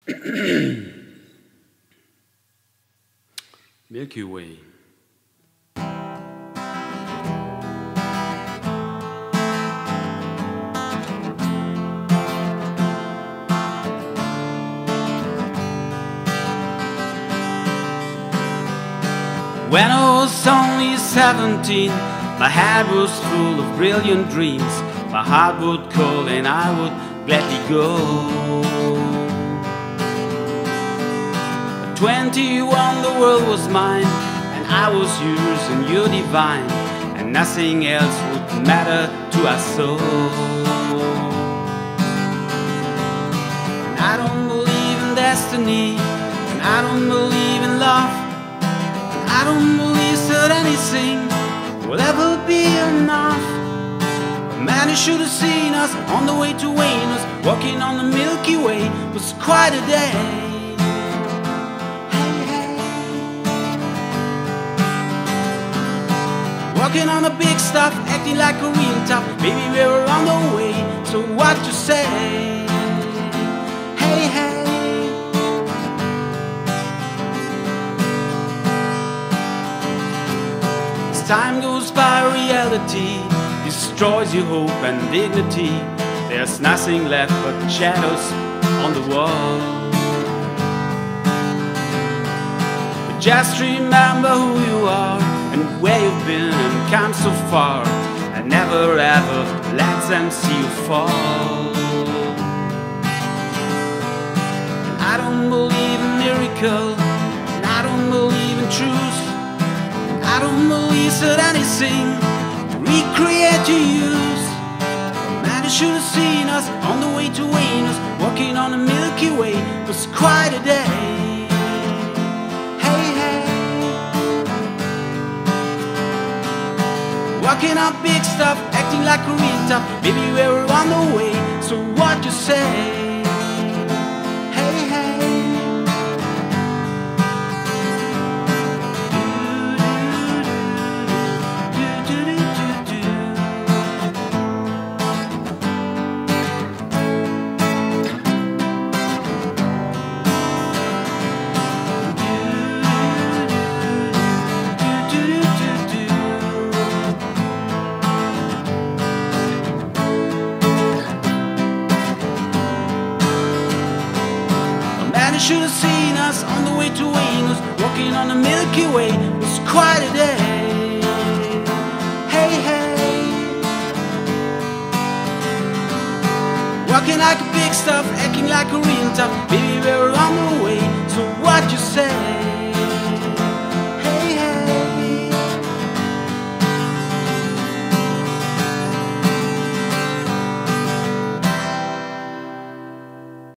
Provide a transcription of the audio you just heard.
Milky Way. When I was only 17, my head was full of brilliant dreams. My heart would call and I would gladly go. At 21 the world was mine, and I was yours and you're divine, and nothing else would matter to us so. And I don't believe in destiny, and I don't believe in love. I don't believe that anything will ever be enough. Man, you should have seen us on the way to Venus, walking on the Milky Way. It was quite a day. Hey, hey. Walking on the big stuff, acting like a real tough. Baby, we're on the way, so what you say? Hey, hey. Time goes by, reality destroys your hope and dignity. There's nothing left but shadows on the wall. But just remember who you are and where you've been and come so far, and never ever let them see you fall. And I don't believe in miracles, and I don't believe in truth. I don't believe that anything to recreate your use. Man, you should have seen us on the way to Venus, walking on the Milky Way. It was quite a day. Hey, hey. Walking on big stuff, acting like a real tough. Baby, we're on the way, so what you say? You should have seen us on the way to Venus, walking on the Milky Way. It was quite a day. Hey, hey. Walking like a big stuff, acting like a real tough. Baby, we're on the way, so what you say?